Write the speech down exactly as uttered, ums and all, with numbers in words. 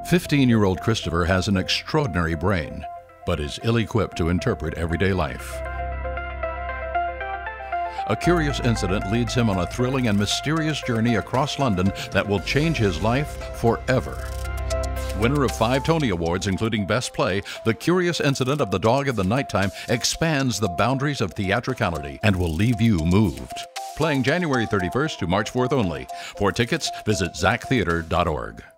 fifteen-year-old Christopher has an extraordinary brain, but is ill-equipped to interpret everyday life. A curious incident leads him on a thrilling and mysterious journey across London that will change his life forever. Winner of five Tony Awards, including Best Play, The Curious Incident of the Dog in the Nighttime expands the boundaries of theatricality and will leave you moved. Playing January thirty-first to March fourth only. For tickets, visit zack theater dot org.